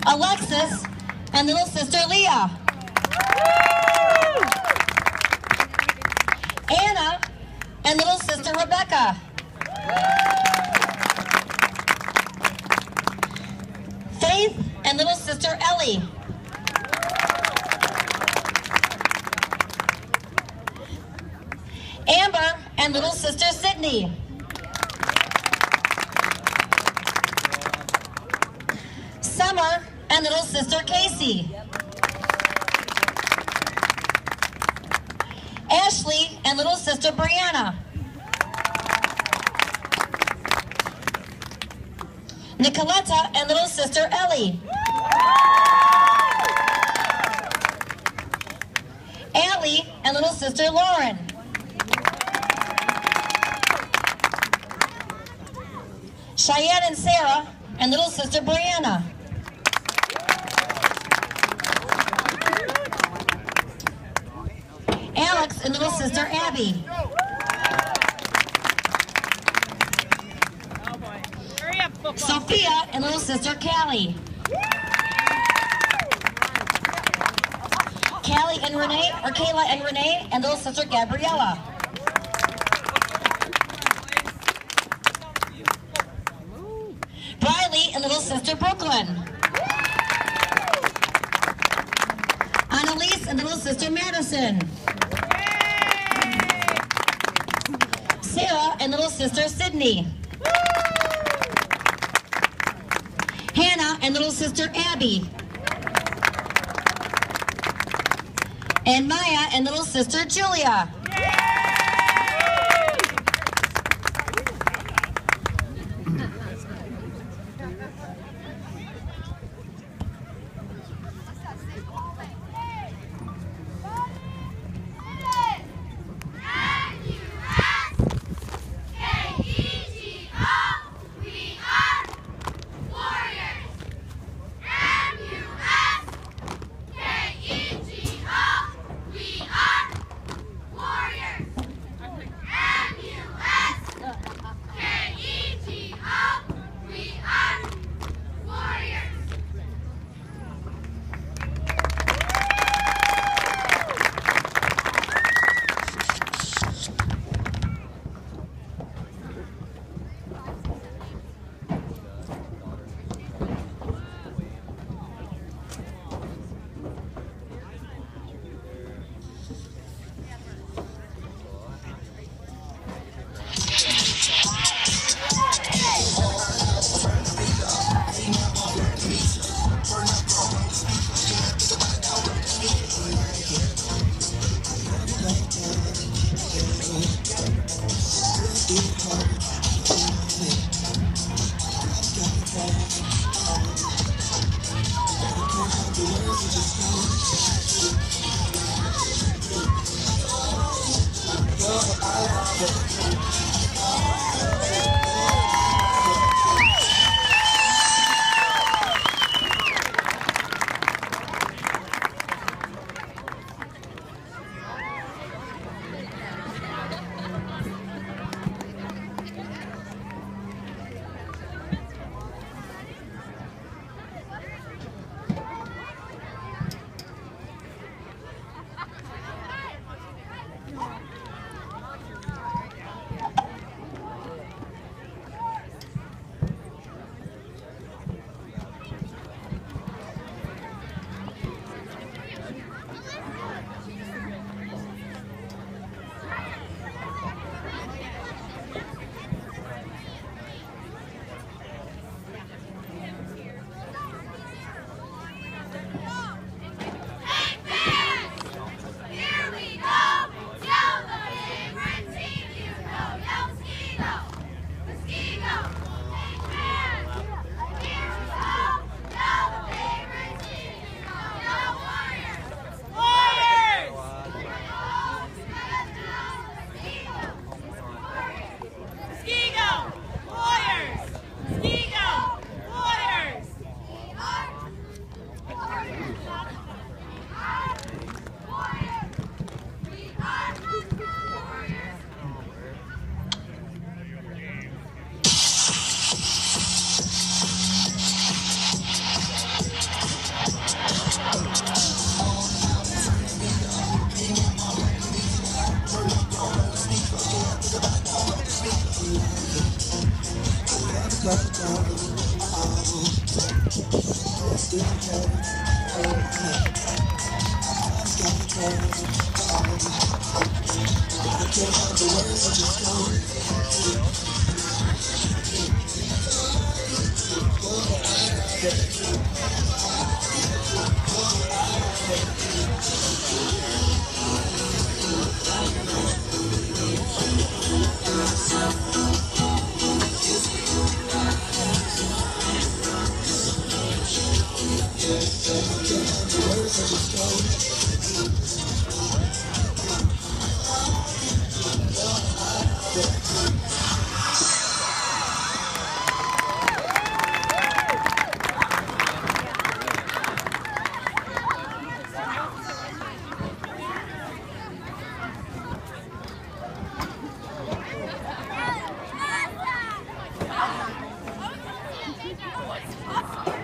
Alexis and little sister Leah. Anna and little sister Rebecca. Faith and little sister Ellie. Amber and little sister Sydney. Summer and little sister Casey. Ashley and little sister Brianna. Nicoletta and little sister Ellie. Allie and little sister Lauren. Cheyenne and Sarah and little sister Brianna. Alex and little sister Abby. Sophia and little sister Callie. Callie and Renee, or Kayla and Renee, and little sister Gabriella. Briley and little sister Brooklyn. Annalise and little sister Madison. Sarah and little sister Sydney. Hannah and little sister Abby. And Maya and little sister Julia. What's